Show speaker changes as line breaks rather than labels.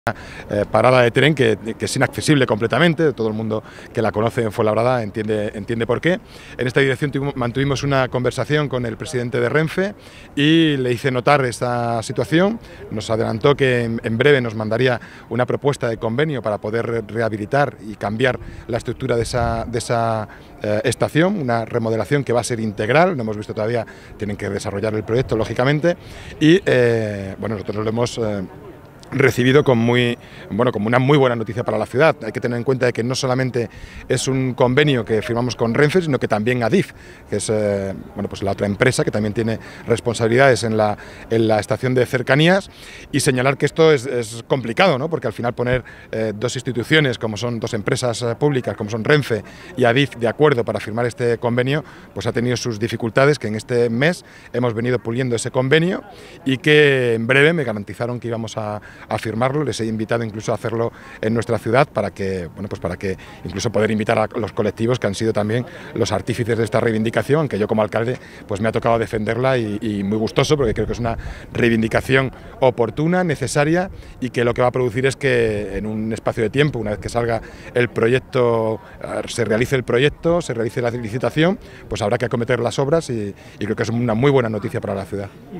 Parada de tren que es inaccesible completamente, todo el mundo que la conoce en Fuenlabrada entiende por qué. En esta dirección mantuvimos una conversación con el presidente de Renfe y le hice notar esta situación. Nos adelantó que en breve nos mandaría una propuesta de convenio para poder rehabilitar y cambiar la estructura de esa estación, una remodelación que va a ser integral. No hemos visto todavía, tienen que desarrollar el proyecto lógicamente y bueno, nosotros lo hemos recibido como una muy buena noticia para la ciudad. Hay que tener en cuenta que no solamente es un convenio que firmamos con Renfe, sino que también Adif, que es pues la otra empresa que también tiene responsabilidades en la estación de cercanías, y señalar que esto es complicado, ¿no? Porque al final poner dos instituciones, como son dos empresas públicas, como son Renfe y Adif, de acuerdo para firmar este convenio, pues ha tenido sus dificultades, que en este mes hemos venido puliendo ese convenio y que en breve me garantizaron que íbamos a firmarlo. Les he invitado incluso a hacerlo en nuestra ciudad para que incluso poder invitar a los colectivos que han sido también los artífices de esta reivindicación, aunque yo como alcalde pues me ha tocado defenderla y muy gustoso, porque creo que es una reivindicación oportuna, necesaria, y que lo que va a producir es que en un espacio de tiempo, una vez que salga el proyecto, se realice el proyecto, se realice la licitación, pues habrá que acometer las obras y creo que es una muy buena noticia para la ciudad.